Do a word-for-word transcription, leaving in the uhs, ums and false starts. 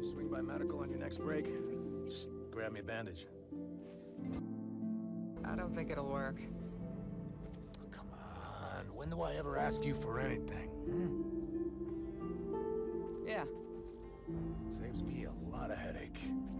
Swing by medical on your next break. Just grab me a bandage. I don't think it'll work. Come on, when do I ever ask you for anything? Hmm? Yeah. Saves me a lot of headache.